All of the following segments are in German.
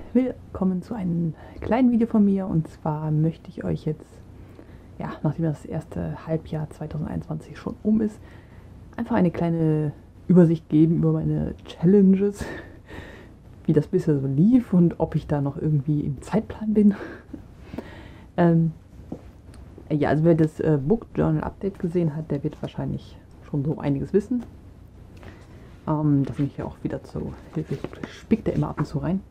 willkommen zu einem kleinen Video von mir. Und zwar möchte ich euch jetzt, ja, nachdem das erste Halbjahr 2021 schon um ist, einfach eine kleine Übersicht geben über meine Challenges, wie das bisher so lief und ob ich da noch irgendwie im Zeitplan bin. Ja, also wer das Book Journal Update gesehen hat, der wird wahrscheinlich schon so einiges wissen. Das nehme ich ja auch wieder zur Hilfe. Ich spick da immer ab und zu rein.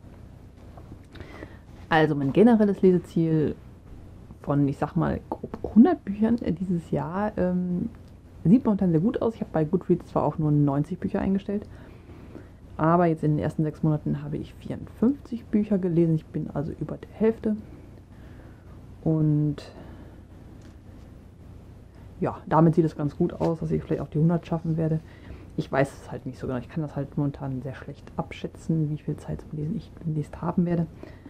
Also mein generelles Leseziel von, ich sag mal, grob 100 Büchern dieses Jahr sieht momentan sehr gut aus. Ich habe bei Goodreads zwar auch nur 90 Bücher eingestellt, aber jetzt in den ersten 6 Monaten habe ich 54 Bücher gelesen. Ich bin also über der Hälfte. Und ja, damit sieht es ganz gut aus, dass ich vielleicht auch die 100 schaffen werde. Ich weiß es halt nicht so genau. Ich kann das halt momentan sehr schlecht abschätzen, wie viel Zeit zum Lesen ich demnächst haben werde.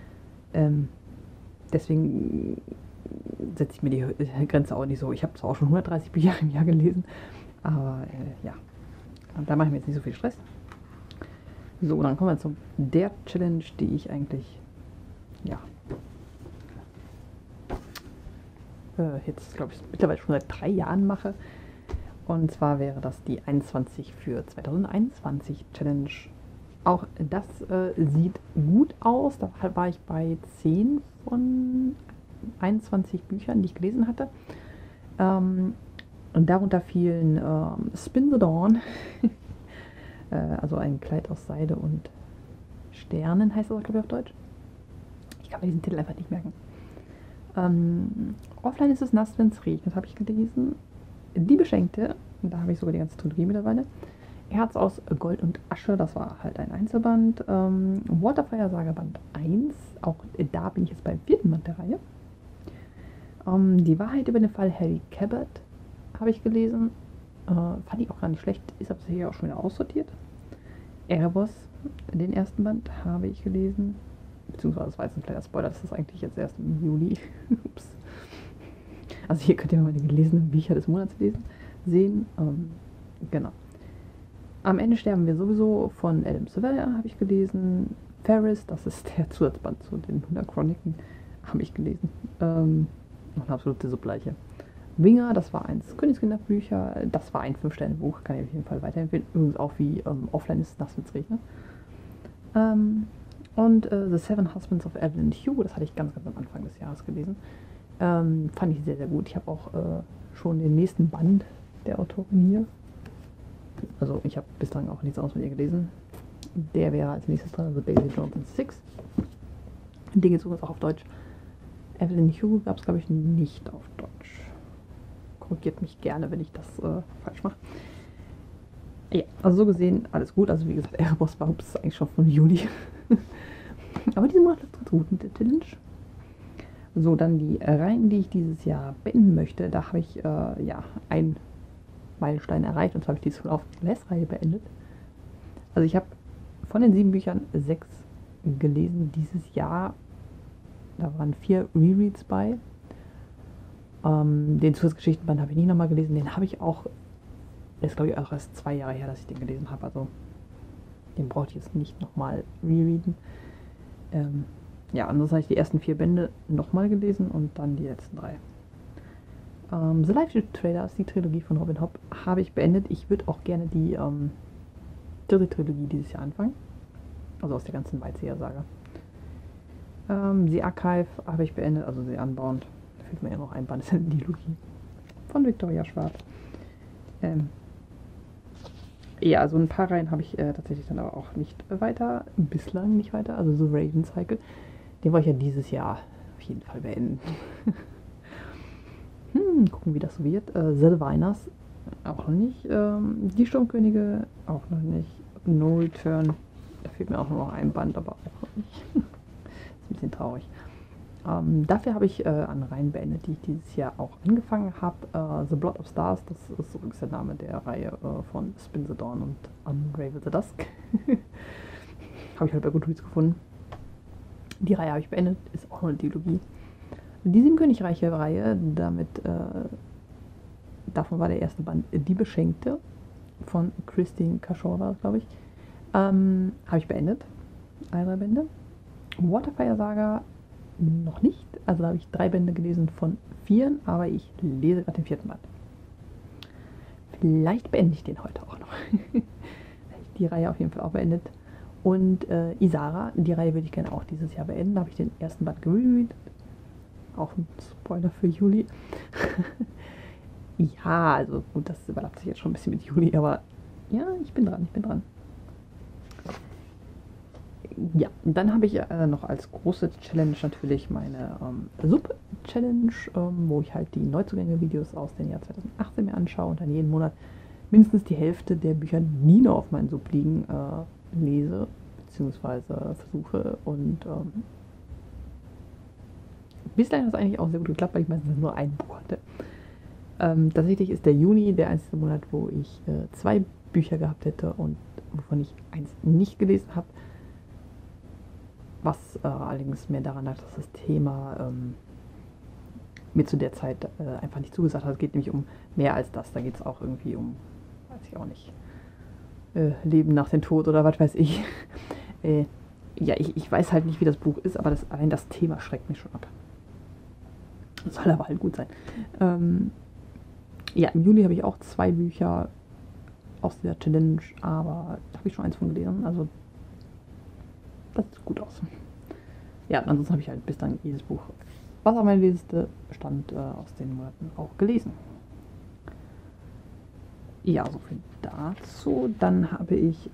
Deswegen setze ich mir die Grenze auch nicht so. Ich habe zwar auch schon 130 Bücher im Jahr gelesen, aber ja, und da mache ich mir jetzt nicht so viel Stress. So, dann kommen wir zu der Challenge, die ich eigentlich, ja, jetzt glaube ich mittlerweile schon seit 3 Jahren mache. Und zwar wäre das die 21 für 2021 Challenge. Auch das sieht gut aus. Da war ich bei 10 von 21 Büchern, die ich gelesen hatte. Und darunter fielen Spin the Dawn, also ein Kleid aus Seide und Sternen heißt das, glaube ich, auf Deutsch. Ich kann mir diesen Titel einfach nicht merken. Offline ist es nass, wenn es regnet, habe ich gelesen. Die Beschenkte, da habe ich sogar die ganze Trilogie mittlerweile. Herz aus Gold und Asche, das war halt ein Einzelband. Waterfire Saga Band 1, auch da bin ich jetzt beim 4. Band der Reihe. Die Wahrheit über den Fall Harry Cabot habe ich gelesen. Fand ich auch gar nicht schlecht, ist aber hier auch schon wieder aussortiert. Erebos, den 1. Band, habe ich gelesen. Beziehungsweise, das war jetzt ein kleiner Spoiler, das ist eigentlich jetzt erst im Juli. Ups. Also hier könnt ihr mal die gelesenen Bücher des Monats sehen. Genau. Am Ende sterben wir sowieso von Adam Silvera, habe ich gelesen. Ferris, das ist der Zusatzband zu den 100 Chroniken, habe ich gelesen. Noch eine absolute Subleiche. Winger, das war eins Königskinderbücher, das war ein 5-Sterne-Buch, kann ich auf jeden Fall weiterempfehlen. Übrigens auch wie Offline ist nass, wenn's regnet. Und The Seven Husbands of Evelyn Hugo, das hatte ich ganz, ganz am Anfang des Jahres gelesen. Fand ich sehr, sehr gut. Ich habe auch schon den nächsten Band der Autorin hier. Also ich habe bislang auch nichts anderes mit ihr gelesen. Der wäre als nächstes dran, also Daisy Jones and Six. Den gibt es übrigens auch auf Deutsch. Evelyn Hugo gab es, glaube ich, nicht auf Deutsch. Korrigiert mich gerne, wenn ich das falsch mache. Ja, also so gesehen, alles gut. Also wie gesagt, Erebos war eigentlich schon von Juli. Aber diese macht das ganz gut mit der Challenge. So, dann die Reihen, die ich dieses Jahr beenden möchte. Da habe ich ja einen Meilenstein erreicht, und zwar habe ich die Soul of Glass-Reihe beendet. Also ich habe von den 7 Büchern 6 gelesen dieses Jahr. Da waren 4 Rereads bei. Den Zusatzgeschichtenband habe ich nie nochmal gelesen. Den habe ich auch, das ist glaube ich auch erst 2 Jahre her, dass ich den gelesen habe. Also den brauchte ich jetzt nicht nochmal rereaden. Ja, ansonsten habe ich die ersten 4 Bände nochmal gelesen und dann die letzten 3. The Life Traders, die Trilogie von Robin Hobb, habe ich beendet. Ich würde auch gerne die 3. Trilogie dieses Jahr anfangen. Also aus der ganzen Weitseher-Saga. The Archive habe ich beendet, also The Unbound. Da fehlt mir ja noch ein Band, das ist eine Dilogie. Von Victoria Schwab. Ja, also ein paar Reihen habe ich tatsächlich dann aber auch nicht weiter, bislang nicht weiter. Also The Raven Cycle, den wollte ich ja dieses Jahr auf jeden Fall beenden. Gucken, wie das so wird. The Diviners, auch noch nicht. Die Sturmkönige, auch noch nicht. No Return, da fehlt mir auch nur noch ein Band, aber auch noch nicht. Ist ein bisschen traurig. Dafür habe ich an Reihen beendet, die ich dieses Jahr auch angefangen habe. The Blood of Stars, das ist übrigens der Name der Reihe von Spin the Dawn und Unravel the Dusk. Habe ich halt bei Goodreads gefunden. Die Reihe habe ich beendet, ist auch noch eine Dilogie. Die 7 Königreiche-Reihe, davon war der erste Band Die Beschenkte von Christine Cashore, war das, glaube ich, habe ich beendet. Alle 3 Bände. Waterfire Saga noch nicht. Also da habe ich 3 Bände gelesen von 4, aber ich lese gerade den 4. Band. Vielleicht beende ich den heute auch noch. Die Reihe auf jeden Fall auch beendet. Und Isara, die Reihe würde ich gerne auch dieses Jahr beenden. Da habe ich den 1. Band gereadet. Auch ein Spoiler für Juli. Ja, also gut, das überlappt sich jetzt schon ein bisschen mit Juli, aber ja, ich bin dran. Ja, und dann habe ich noch als große Challenge natürlich meine Sub-Challenge, wo ich halt die Neuzugänge-Videos aus dem Jahr 2018 mir anschaue und dann jeden Monat mindestens die Hälfte der Bücher, die noch auf meinen Sub liegen, lese, beziehungsweise versuche. Und bislang hat es eigentlich auch sehr gut geklappt, weil ich meistens nur ein Buch hatte. Tatsächlich ist der Juni der einzige Monat, wo ich 2 Bücher gehabt hätte und wovon ich eins nicht gelesen habe. Was allerdings mehr daran lag, dass das Thema mir zu der Zeit einfach nicht zugesagt hat. Es geht nämlich um mehr als das. Da geht es auch irgendwie um, weiß ich auch nicht, Leben nach dem Tod oder was weiß ich. Ja, ich weiß halt nicht, wie das Buch ist, aber allein das Thema schreckt mich schon ab. Soll aber halt gut sein. Ja, im Juli habe ich auch 2 Bücher aus dieser Challenge, aber da habe ich schon eins von gelesen. Also das sieht gut aus. Ja, ansonsten habe ich halt bis dann jedes Buch, was auf meiner Liste stand, aus den Monaten auch gelesen. Ja, so viel dazu. Dann habe ich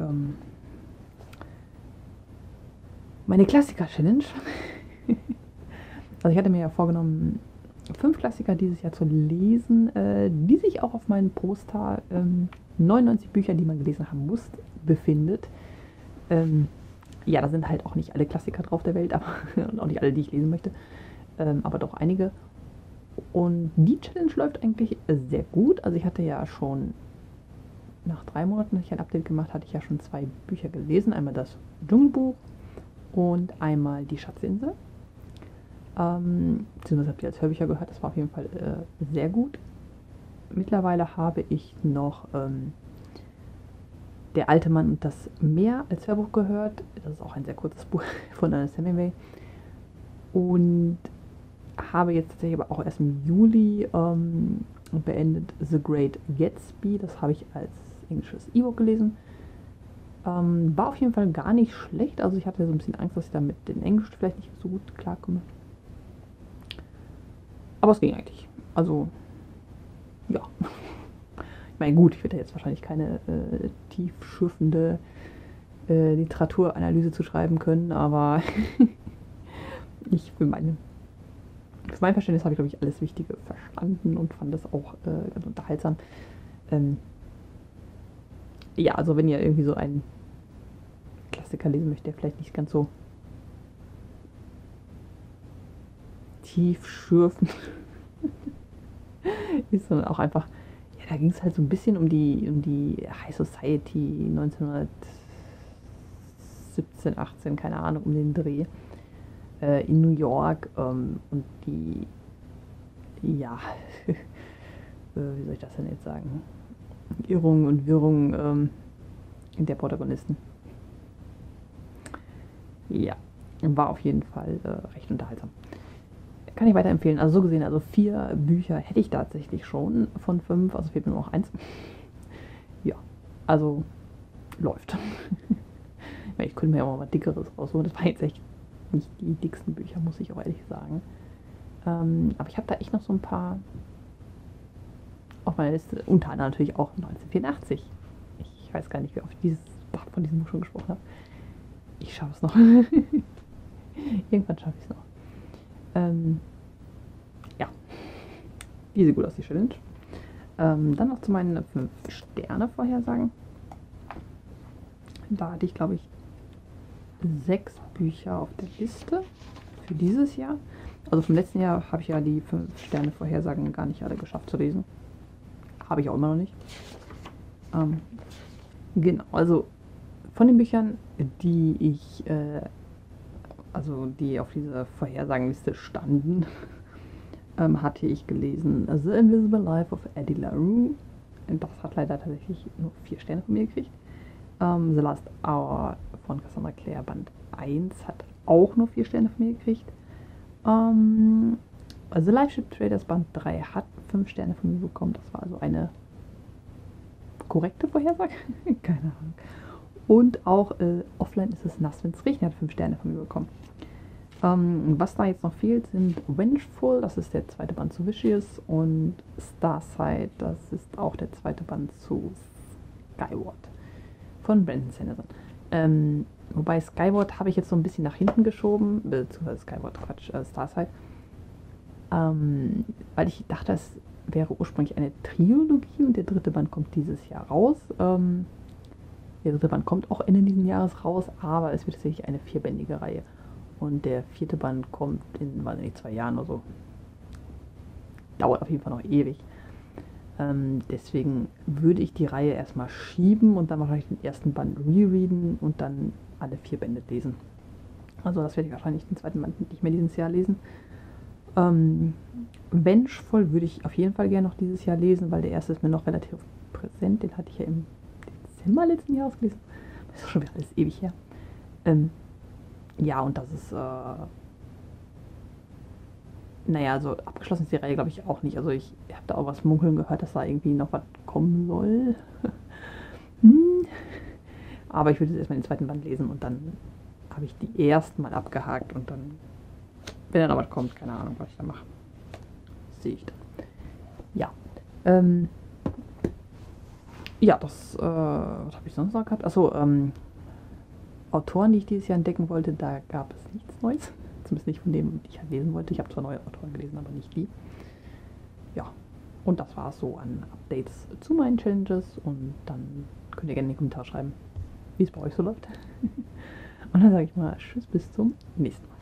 meine Klassiker-Challenge. Also ich hatte mir ja vorgenommen, 5 Klassiker dieses Jahr zu lesen, die sich auch auf meinem Poster 99 Bücher, die man gelesen haben muss, befindet. Ja, da sind halt auch nicht alle Klassiker drauf der Welt, aber und auch nicht alle, die ich lesen möchte, aber doch einige. Und die Challenge läuft eigentlich sehr gut. Also ich hatte ja schon nach 3 Monaten, als ich ein Update gemacht hatte, ich ja schon 2 Bücher gelesen. Einmal das Dschungelbuch und einmal die Schatzinsel. Beziehungsweise habe ich als Hörbücher gehört, das war auf jeden Fall sehr gut. Mittlerweile habe ich noch Der alte Mann und das Meer als Hörbuch gehört. Das ist auch ein sehr kurzes Buch von Ernest Hemingway. Und habe jetzt tatsächlich aber auch erst im Juli beendet The Great Gatsby. Das habe ich als englisches E-Book gelesen. War auf jeden Fall gar nicht schlecht. Also ich hatte so ein bisschen Angst, dass ich da mit den Englisch vielleicht nicht so gut klarkomme. Aber es ging eigentlich. Also, ja. Ich meine, gut, ich werde jetzt wahrscheinlich keine tiefschürfende Literaturanalyse zu schreiben können, aber für mein Verständnis habe ich, glaube ich, alles Wichtige verstanden und fand das auch ganz unterhaltsam. Ja, also wenn ihr irgendwie so einen Klassiker lesen möchtet, der vielleicht nicht ganz so tiefschürfend ist, sondern auch einfach, ja, da ging es halt so ein bisschen um die High Society 1917, 18, keine Ahnung, um den Dreh in New York und die, ja, wie soll ich das denn jetzt sagen, Irrungen und Wirrungen der Protagonisten. Ja, war auf jeden Fall recht unterhaltsam. Kann ich weiterempfehlen. Also so gesehen, also 4 Bücher hätte ich tatsächlich schon von 5, also fehlt mir nur noch 1. Ja, also läuft. Ich könnte mir ja auch mal was Dickeres rausholen. Das waren jetzt echt nicht die dicksten Bücher, muss ich auch ehrlich sagen. Aber ich habe da echt noch so ein paar auf meiner Liste. Unter anderem natürlich auch 1984. Ich weiß gar nicht, wie oft ich von diesem Buch schon gesprochen habe. Ich schaffe es noch. Irgendwann schaffe ich es noch. Ja, die sieht gut aus, die Challenge. Dann noch zu meinen 5-Sterne-Vorhersagen. Da hatte ich, glaube ich, 6 Bücher auf der Liste für dieses Jahr. Also vom letzten Jahr habe ich ja die 5-Sterne-Vorhersagen gar nicht alle geschafft zu lesen. Habe ich auch immer noch nicht. Genau, also von den Büchern, die die auf dieser Vorhersagenliste standen, hatte ich gelesen The Invisible Life of Eddie LaRue. Das hat leider tatsächlich nur 4 Sterne von mir gekriegt. The Last Hour von Cassandra Clare Band 1 hat auch nur 4 Sterne von mir gekriegt. Also Liveship Traders Band 3 hat 5 Sterne von mir bekommen. Das war also eine korrekte Vorhersage. Keine Ahnung. Und auch offline ist es nass, wenn es regnet, hat 5 Sterne von mir bekommen. Was da jetzt noch fehlt, sind Vengeful, das ist der zweite Band zu Vicious, und Starside, das ist auch der zweite Band zu Skyward von Brandon Sanderson. Wobei Skyward habe ich jetzt so ein bisschen nach hinten geschoben, beziehungsweise Starside, weil ich dachte, es wäre ursprünglich eine Trilogie und der dritte Band kommt dieses Jahr raus. Der dritte Band kommt auch Ende dieses Jahres raus, aber es wird tatsächlich eine 4-bändige Reihe. Und der 4. Band kommt in, weiß nicht, 2 Jahren oder so. Dauert auf jeden Fall noch ewig. Deswegen würde ich die Reihe erstmal schieben und dann wahrscheinlich den ersten Band rereaden und dann alle 4 Bände lesen. Also das werde ich wahrscheinlich den zweiten Band nicht mehr dieses Jahr lesen. Vengeful würde ich auf jeden Fall gerne noch dieses Jahr lesen, weil der erste ist mir noch relativ präsent. Den hatte ich ja im Dezember letzten Jahres gelesen. Das ist schon wieder alles ewig her. Ja, und das ist, naja, also abgeschlossen ist die Reihe, glaube ich, auch nicht. Also ich habe da auch was munkeln gehört, dass da irgendwie noch was kommen soll. Aber ich würde jetzt erstmal den zweiten Band lesen und dann habe ich die ersten mal abgehakt und dann, wenn dann noch was kommt, keine Ahnung, was ich da mache. Sehe ich dann. Ja. Ja, das, was habe ich sonst noch gehabt? Achso, Autoren, die ich dieses Jahr entdecken wollte, da gab es nichts Neues. Zumindest nicht von dem, die ich halt lesen wollte. Ich habe zwar neue Autoren gelesen, aber nicht die. Ja, und das war es so an Updates zu meinen Challenges. Und dann könnt ihr gerne in die Kommentare schreiben, wie es bei euch so läuft. Und dann sage ich mal Tschüss, bis zum nächsten Mal.